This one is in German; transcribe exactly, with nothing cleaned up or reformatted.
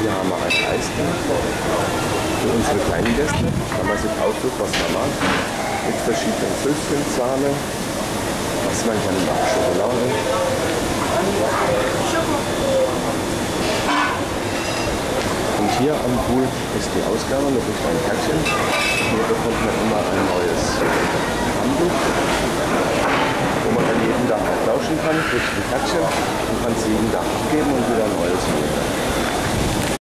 Hier haben wir ein Eistee für unsere kleinen Gäste. Da man sich aussucht, was man mag. Mit verschiedenen Füllchen, Sahne, was man gerne mag, Schokolade. Und hier am Pool ist die Ausgabe mit einem kleinen Kärtchen. Hier bekommt man immer ein neues Handtuch, wo man dann jeden Tag auch tauschen kann, kriegt ein Kärtchen und kann es jeden Tag abgeben und wieder ein neues holen.